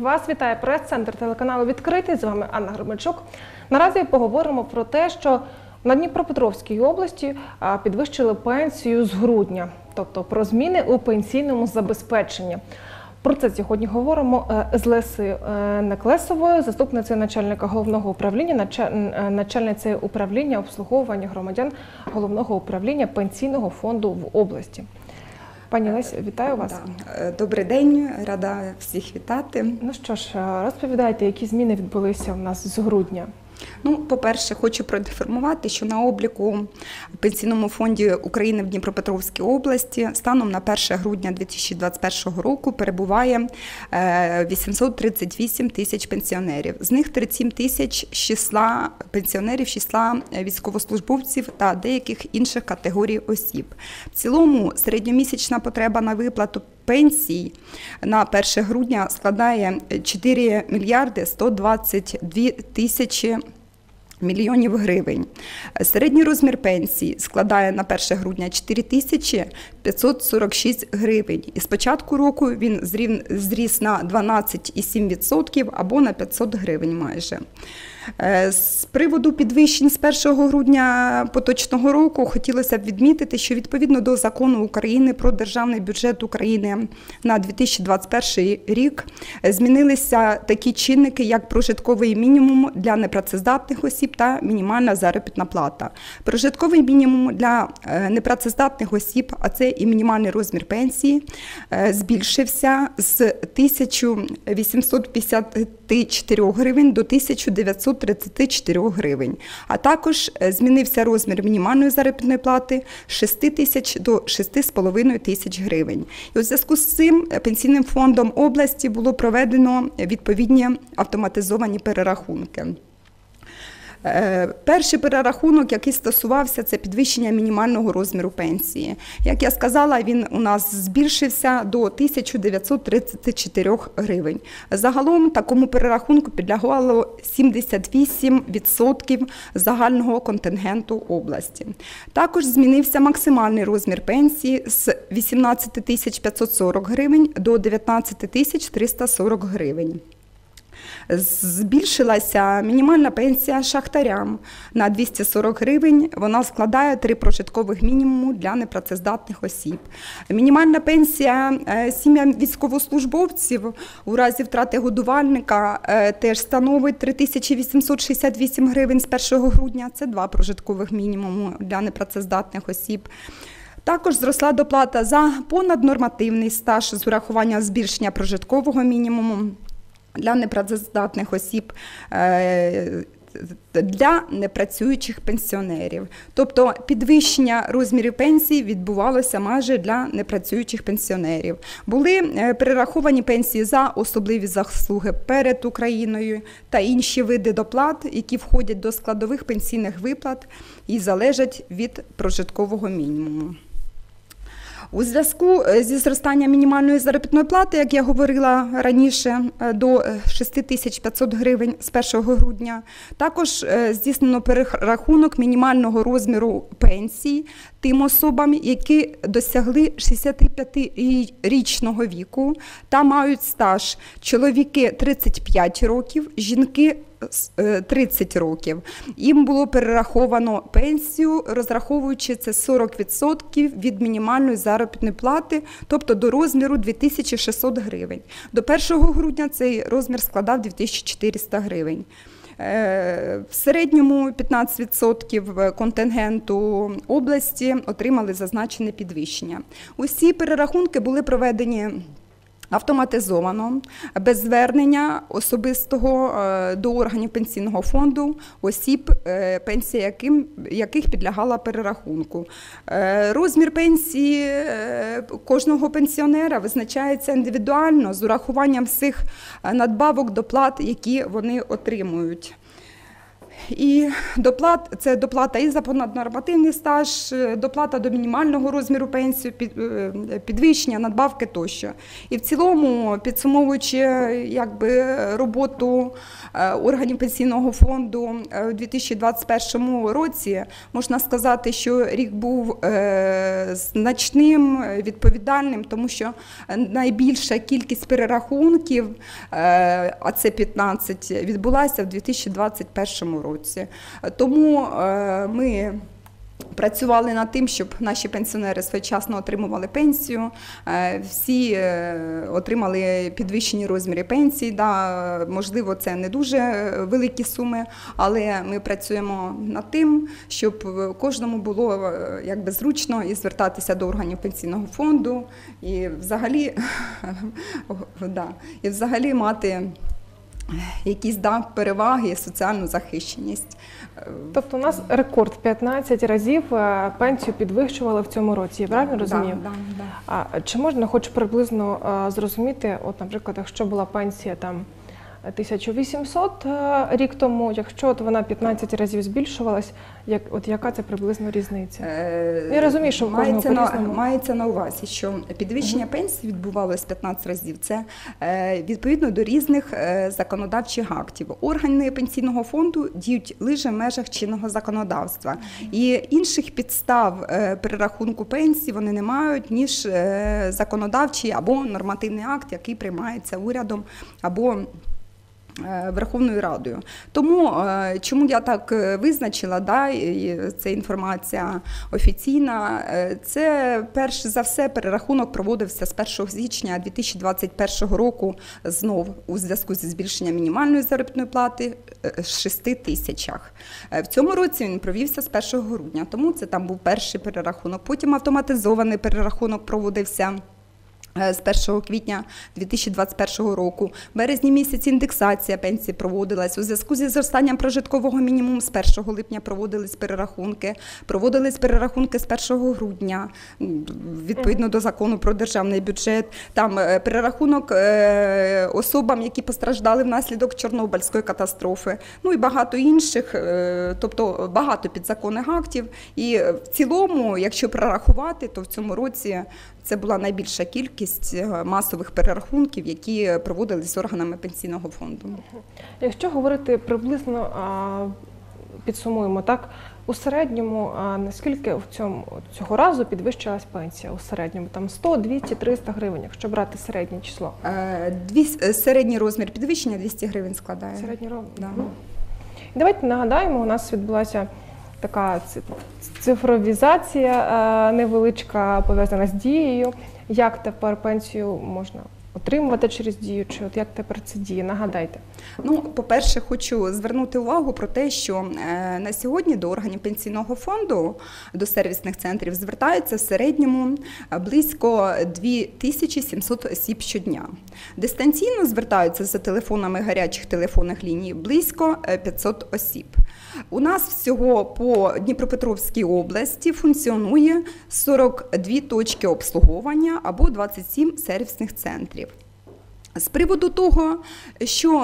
Вас вітає прес-центр телеканалу «Відкритий». З вами Анна Громельчук. Наразі поговоримо про те, що на Дніпропетровській області підвищили пенсію з грудня, тобто про зміни у пенсійному забезпеченні. Про це сьогодні говоримо з Лесею Неклесовою, заступницею начальника головного управління, начальницею управління обслуговування громадян Головного управління Пенсійного фонду в області. Пані Лесю, вітаю вас. Добрий день, рада всіх вітати. Ну що ж, розповідайте, які зміни відбулися у нас з грудня? По-перше, хочу проінформувати, що на обліку в Пенсійному фонді України в Дніпропетровській області станом на 1 грудня 2021 року перебуває 838 тисяч пенсіонерів. З них 37 тисяч числа пенсіонерів, числа військовослужбовців та деяких інших категорій осіб. В цілому середньомісячна потреба на виплату пенсій на 1 грудня складає 4 мільярди 122 тисячі мільйонів гривень. Середній розмір пенсії складає на 1 грудня 4 тисячі 546 гривень. І з початку року він зріс на 12,7% або на 500 гривень майже. З приводу підвищень з 1 грудня поточного року хотілося б відмітити, що відповідно до Закону України про Державний бюджет України на 2021 рік змінилися такі чинники, як прожитковий мінімум для непрацездатних осіб та мінімальна заробітна плата. Прожитковий мінімум для непрацездатних осіб, а це і мінімальний розмір пенсії, збільшився з 1854 гривень до 1934 гривень. А також змінився розмір мінімальної заробітної плати з 6 тисяч до 6,5 тисяч гривень. І у зв'язку з цим Пенсійним фондом області було проведено відповідні автоматизовані перерахунки. Перший перерахунок, який стосувався, це підвищення мінімального розміру пенсії. Як я сказала, він у нас збільшився до 1934 гривень. Загалом такому перерахунку підлягало 78% загального контингенту області. Також змінився максимальний розмір пенсії з 18 540 гривень до 19 340 гривень. Збільшилася мінімальна пенсія шахтарям на 240 гривень, вона складає 3 прожиткових мінімуму для непрацездатних осіб. Мінімальна пенсія сім'ям військовослужбовців у разі втрати годувальника теж становить 3868 гривень з 1 грудня, це 2 прожиткових мінімуму для непрацездатних осіб. Також зросла доплата за понаднормативний стаж з урахуванням збільшення прожиткового мінімуму для непрацездатних осіб, для непрацюючих пенсіонерів. Тобто підвищення розмірів пенсій відбувалося майже для непрацюючих пенсіонерів. Були перераховані пенсії за особливі заслуги перед Україною та інші види доплат, які входять до складових пенсійних виплат і залежать від прожиткового мінімуму. У зв'язку зі зростанням мінімальної заробітної плати, як я говорила раніше, до 6500 гривень з 1 грудня, також здійснено перерахунок мінімального розміру пенсії тим особам, які досягли 65-річного віку та мають стаж: чоловіки 35 років, жінки 30 років. Їм було перераховано пенсію, розраховуючи це 40% від мінімальної заробітної плати, тобто до розміру 2600 гривень. До 1 грудня цей розмір складав 2400 гривень. В середньому 15% контингенту області отримали зазначене підвищення. Усі перерахунки були проведені автоматизовано, без звернення особистого до органів пенсійного фонду осіб, пенсія яких підлягала перерахунку. Розмір пенсії кожного пенсіонера визначається індивідуально з урахуванням всіх надбавок, доплат, які вони отримують. І це доплата і за понаднормативний стаж, доплата до мінімального розміру пенсії, підвищення, надбавки тощо. І в цілому, підсумовуючи роботу органів Пенсійного фонду у 2021 році, можна сказати, що рік був значним, відповідальним, тому що найбільша кількість перерахунків, а це 15, відбулася в 2021 році. Тому ми працювали над тим, щоб наші пенсіонери своєчасно отримували пенсію, всі отримали підвищені розміри пенсій. Да, можливо, це не дуже великі суми, але ми працюємо над тим, щоб кожному було зручно і звертатися до органів Пенсійного фонду, і взагалі мати якісь переваги, соціальну захищеність. Тобто у нас рекорд 15 разів пенсію підвищували в цьому році, я правильно розумію? Да. А чи можна хоч приблизно зрозуміти, от, наприклад, якщо була пенсія там 1800 рік тому, якщо вона 15 разів збільшувалась, яка це приблизно різниця? Я розумію, що в кожного по-різному. Мається на увазі, що підвищення пенсії відбувалося 15 разів. Це відповідно до різних законодавчих актів. Органи Пенсійного фонду діють лише в межах чинного законодавства. І інших підстав перерахунку пенсії вони не мають, ніж законодавчий або нормативний акт, який приймається урядом або Верховною Радою. Тому, чому я так визначила, і це інформація офіційна, це перш за все перерахунок проводився з 1 січня 2021 року знов у зв'язку зі збільшенням мінімальної заробітної плати з 6 тисячах. В цьому році він провівся з 1 грудня, тому це там був перший перерахунок. Потім автоматизований перерахунок проводився з 1 квітня 2021 року. В березні місяці індексація пенсії проводилась. У зв'язку зі зростанням прожиткового мінімуму з 1 липня проводились перерахунки з 1 грудня, відповідно до закону про державний бюджет. Там перерахунок особам, які постраждали внаслідок Чорнобильської катастрофи, і багато інших, тобто багато підзаконних актів. І в цілому, якщо прорахувати, то в цьому році це була найбільша кількість масових перерахунків, які проводились органами Пенсійного фонду. Якщо говорити приблизно, підсумуємо, так, у середньому, наскільки цього разу підвищилась пенсія у середньому? Там 100, 200, 300 гривень, якщо брати середнє число? Середній розмір підвищення 200 гривень складає. Середній розмір? Да. Давайте нагадаємо, у нас відбулася така цифровізація невеличка, пов'язана з Дією. Як тепер пенсію можна отримувати через Дію, чи як тепер це діє? Нагадайте. По-перше, хочу звернути увагу про те, що на сьогодні до органів Пенсійного фонду, до сервісних центрів звертаються в середньому близько 2700 осіб щодня. Дистанційно звертаються за телефонами гарячих телефонних ліній близько 500 осіб. У нас всього по Дніпропетровській області функціонує 42 точки обслуговування або 27 сервісних центрів. З приводу того, що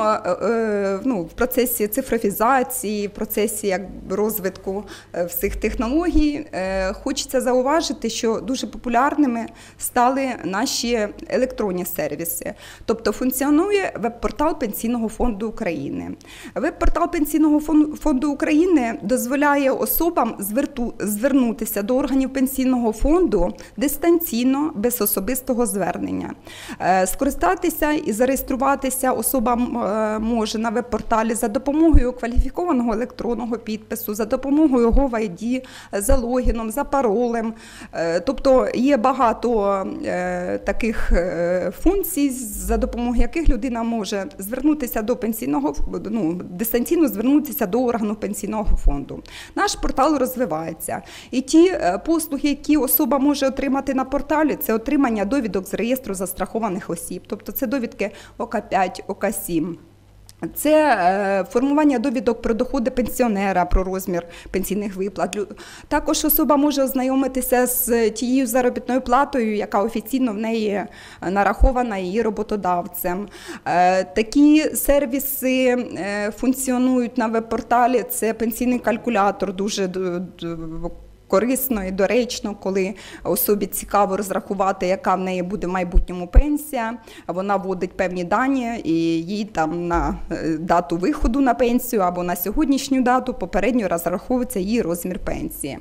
в процесі цифровізації, в процесі розвитку всіх технологій, хочеться зауважити, що дуже популярними стали наші електронні сервіси. Тобто функціонує веб-портал Пенсійного фонду України. Веб-портал Пенсійного фонду України дозволяє особам звернутися до органів Пенсійного фонду дистанційно, без особистого звернення. Скористатися і зареєструватися особа може на веб-порталі за допомогою кваліфікованого електронного підпису, за допомогою GovID, за логіном, за паролем. Тобто є багато таких функцій, за допомогою яких людина може звернутися до дистанційно звернутися до органу Пенсійного фонду. Наш портал розвивається. І ті послуги, які особа може отримати на порталі, це отримання довідок з реєстру застрахованих осіб. Тобто це довідки ОК5, ОК7. Це формування довідок про доходи пенсіонера, про розмір пенсійних виплат. Також особа може ознайомитися з тією заробітною платою, яка офіційно в неї нарахована її роботодавцем. Такі сервіси функціонують на веб-порталі. Це пенсійний калькулятор, дуже корисно і доречно, коли особі цікаво розрахувати, яка в неї буде в майбутньому пенсія. Вона вводить певні дані і їй там на дату виходу на пенсію або на сьогоднішню дату попередньо розраховується її розмір пенсії.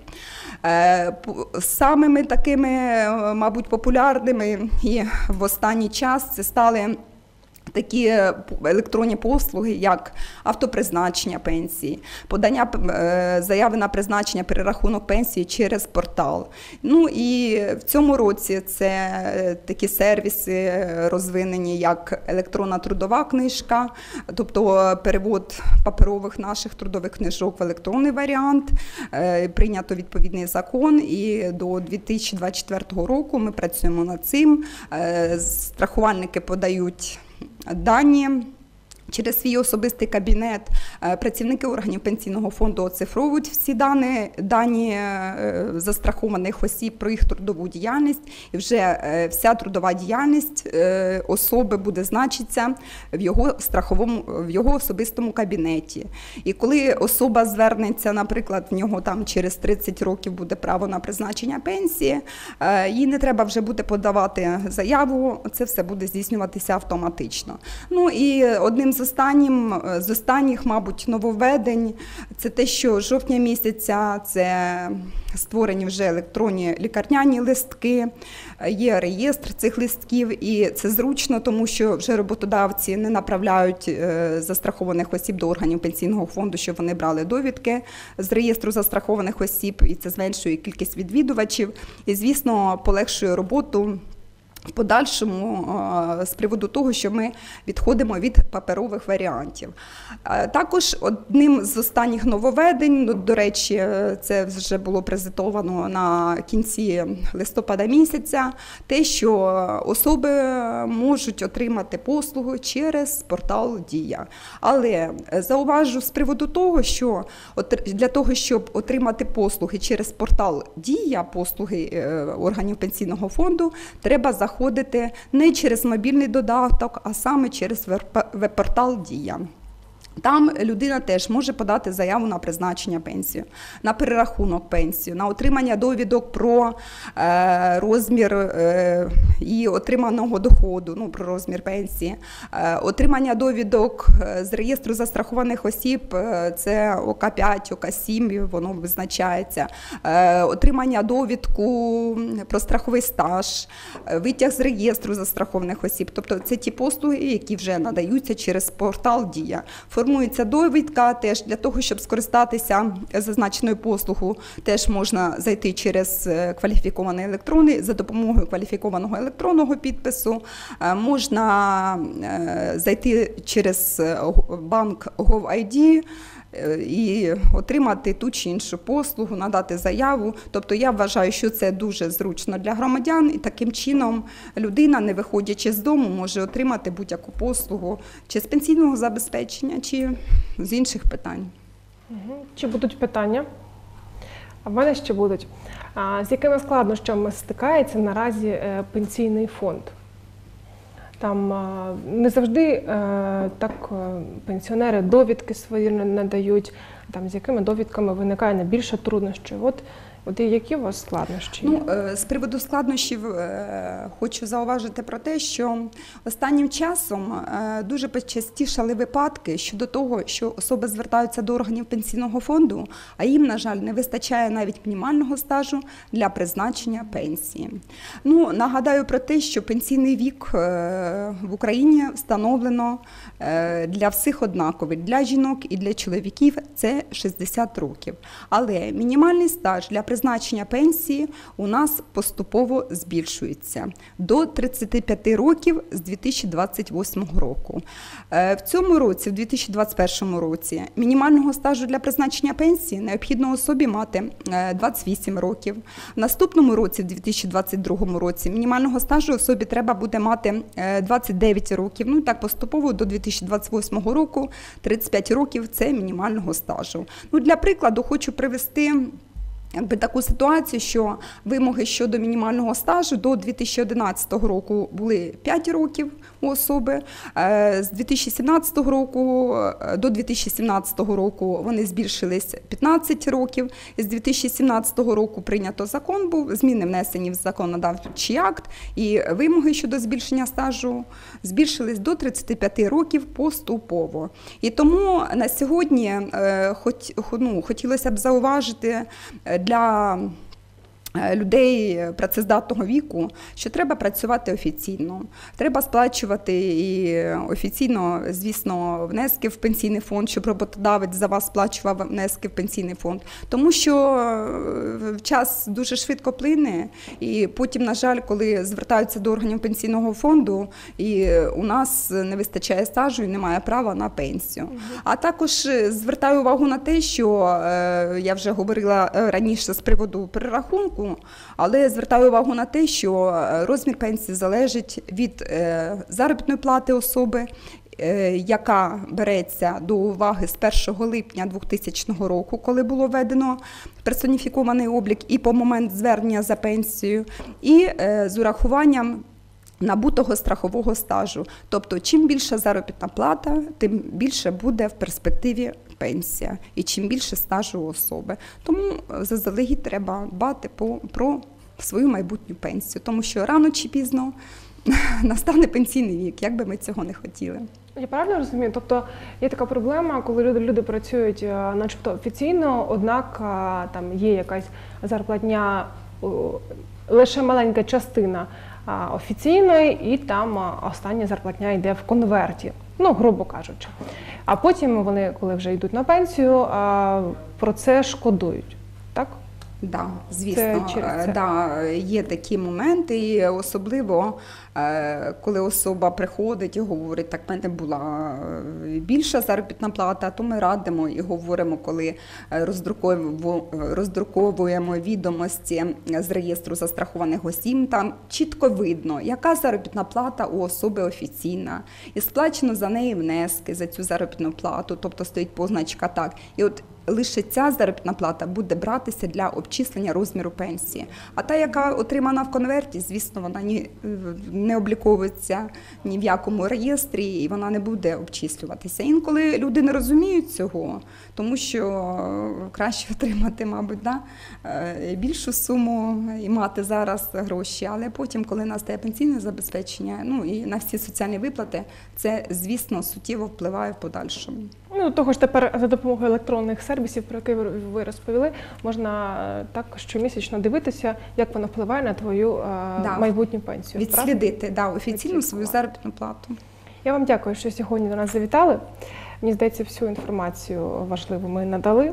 Самими такими, мабуть, популярними і в останній час це стали такі електронні послуги, як автопризначення пенсії, подання заяви на призначення, перерахунок пенсії через портал. Ну і в цьому році це такі сервіси розвинені, як електронна трудова книжка, тобто перевод паперових наших трудових книжок в електронний варіант. Прийнято відповідний закон, і до 2024 року ми працюємо над цим. Страхувальники подають дані через свій особистий кабінет. Працівники органів пенсійного фонду оцифровують всі дані застрахованих осіб про їх трудову діяльність, і вже вся трудова діяльність особи буде значитися в його особистому кабінеті. І коли особа звернеться, наприклад, в нього там через 30 років буде право на призначення пенсії, їй не треба вже буде подавати заяву, це все буде здійснюватися автоматично. Ну і одним з останніх, мабуть, нововведень – це те, що з жовтня місяця це створені вже електронні лікарняні листки, є реєстр цих листків, і це зручно, тому що вже роботодавці не направляють застрахованих осіб до органів пенсійного фонду, щоб вони брали довідки з реєстру застрахованих осіб, і це зменшує кількість відвідувачів і, звісно, полегшує роботу в подальшому з приводу того, що ми відходимо від паперових варіантів. Також одним з останніх нововведень, до речі, це вже було презентовано на кінці листопада місяця, те, що особи можуть отримати послугу через портал «Дія». Але зауважу з приводу того, що для того, щоб отримати послуги через портал «Дія», послуги органів пенсійного фонду, треба заходити не через мобільний додаток, а саме через веб-портал «Дія». Там людина теж може подати заяву на призначення пенсії, на перерахунок пенсії, на отримання довідок про розмір і отриманого доходу, про розмір пенсії, отримання довідок з реєстру застрахованих осіб, це ОК5, ОК7, воно визначається, отримання довідку про страховий стаж, витяг з реєстру застрахованих осіб. Тобто це ті послуги, які вже надаються через портал «Дія». Формується довідка теж для того, щоб скористатися зазначеною послугою, теж можна зайти через кваліфікований електронний, за допомогою кваліфікованого електронного підпису, можна зайти через банк GovID і отримати ту чи іншу послугу, надати заяву. Тобто я вважаю, що це дуже зручно для громадян, і таким чином людина, не виходячи з дому, може отримати будь-яку послугу чи з пенсійного забезпечення, чи з інших питань. Чи будуть питання? А в мене ще будуть. З якими складнощами стикається наразі пенсійний фонд? Там не завжди так пенсіонери довідки свої надають, там з якими довідками виникає найбільше труднощів. От які у вас складнощі? З приводу складнощів хочу зауважити про те, що останнім часом дуже почастішали випадки щодо того, що особи звертаються до органів пенсійного фонду, а їм, на жаль, не вистачає навіть мінімального стажу для призначення пенсії. Нагадаю про те, що пенсійний вік в Україні встановлено для всіх однаковий, для жінок і для чоловіків – це 60 років. Але мінімальний стаж для призначення призначення пенсії у нас поступово збільшується до 35 років з 2028 року. В цьому році, в 2021 році, мінімального стажу для призначення пенсії необхідно особі мати 28 років. В наступному році, в 2022 році, мінімального стажу особі треба буде мати 29 років. Ну і так поступово до 2028 року 35 років – це мінімального стажу. Ну, для прикладу хочу привести таку ситуацію, що вимоги щодо мінімального стажу до 2011 року були 5 років у особи, з 2017 року до 2017 року вони збільшились 15 років, з 2017 року прийнято закон, був зміни внесені в законодавчий акт, і вимоги щодо збільшення стажу збільшились до 35 років поступово. І тому на сьогодні хотілося б зауважити для людей працездатного віку, що треба працювати офіційно. Треба сплачувати і офіційно, звісно, внески в пенсійний фонд, щоб роботодавець за вас сплачував внески в пенсійний фонд. Тому що час дуже швидко плине, і потім, на жаль, коли звертаються до органів пенсійного фонду, і у нас не вистачає стажу і немає права на пенсію. А також звертаю увагу на те, що я вже говорила раніше з приводу перерахунку, але звертаю увагу на те, що розмір пенсії залежить від заробітної плати особи, яка береться до уваги з 1 липня 2000 року, коли було введено персоніфікований облік, і по момент звернення за пенсією, і з урахуванням набутого страхового стажу. Тобто, чим більша заробітна плата, тим більше буде в перспективі пенсія, і чим більше стажу у особи. Тому заздалегідь треба дбати про свою майбутню пенсію, тому що рано чи пізно настане пенсійний вік, як би ми цього не хотіли. Я правильно розумію? Тобто є така проблема, коли люди працюють начебто офіційно, однак там є якась зарплатня, лише маленька частина офіційної, і там остання зарплатня йде в конверті, ну, грубо кажучи. А потім вони, коли вже йдуть на пенсію, про це шкодують, так? Да, звісно, є такі моменти, і особливо, коли особа приходить і говорить, так в мене була більша заробітна плата, то ми радимо і говоримо, коли роздруковуємо відомості з реєстру застрахованих осіб, там чітко видно, яка заробітна плата у особи офіційна, і сплачено за неї внески за цю заробітну плату, тобто стоїть позначка так. І от лише ця заробітна плата буде братися для обчислення розміру пенсії. А та, яка отримана в конверті, звісно, вона не обліковується ні в якому реєстрі, і вона не буде обчислюватися. Інколи люди не розуміють цього, тому що краще отримати, мабуть, більшу суму і мати зараз гроші, але потім, коли настає пенсійне забезпечення, ну і на всі соціальні виплати, це, звісно, суттєво впливає в подальшому. Ну, того ж тепер за допомогою електронних сервісів, про які ви розповіли, можна так щомісячно дивитися, як воно впливає на твою майбутню пенсію. Відслідити, офіційну свою заробітну плату. Я вам дякую, що сьогодні до нас завітали. Мені здається, всю інформацію важливу ми надали.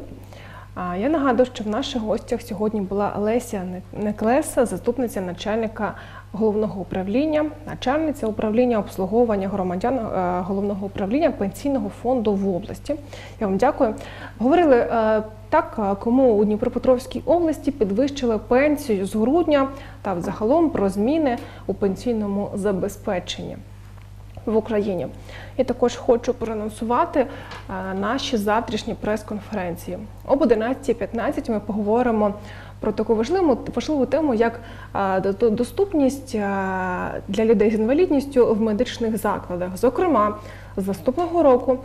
Я нагадую, що в наших гостях сьогодні була Леся Неклеса, заступниця начальника головного управління, начальниця управління обслуговування громадян головного управління Пенсійного фонду в області. Я вам дякую. Говорили так, кому у Дніпропетровській області підвищили пенсію з грудня та взагалом про зміни у пенсійному забезпеченні в Україні. Я також хочу проанонсувати наші завтрашні прес-конференції. Об 11:15 ми поговоримо про таку важливу тему, як доступність для людей з інвалідністю в медичних закладах. Зокрема, з наступного року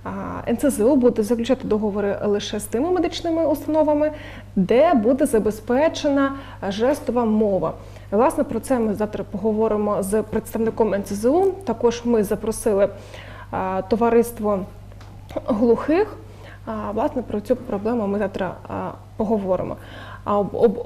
НСЗУ буде заключати договори лише з тими медичними установами, де буде забезпечена жестова мова. Власне, про це ми завтра поговоримо з представником НСЗУ. Також ми запросили товариство глухих. Власне, про цю проблему ми завтра поговоримо. А об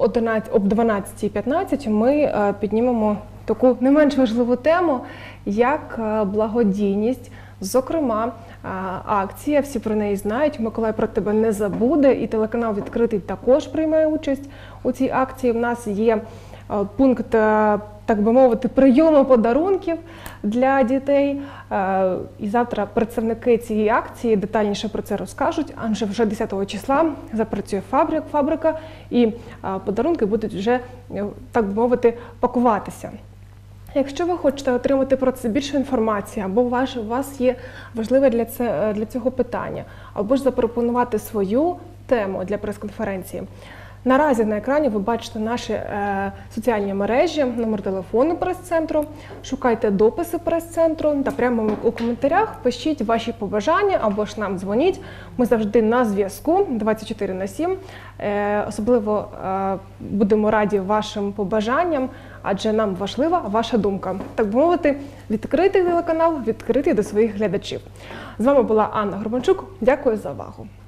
12:15 ми піднімемо таку не менш важливу тему, як благодійність Зокрема, акція, всі про неї знають, Миколай про тебе не забуде, і телеканал «Відкритий» також приймає участь у цій акції. У нас є пункт, так би мовити, прийому подарунків для дітей. І завтра представники цієї акції детальніше про це розкажуть, адже вже 10 числа запрацює фабрика, і подарунки будуть вже, так би мовити, пакуватися. Якщо ви хочете отримати про це більше інформації, або у вас є важливе для цього питання, або ж запропонувати свою тему для прес-конференції, наразі на екрані ви бачите наші соціальні мережі, номер телефону прес-центру, шукайте дописи прес-центру та прямо у коментарях пишіть ваші побажання або ж нам дзвоніть. Ми завжди на зв'язку 24/7. Особливо будемо раді вашим побажанням, адже нам важлива ваша думка. Так би мовити, відкритий телеканал, відкритий до своїх глядачів. З вами була Анна Горбанчук. Дякую за увагу.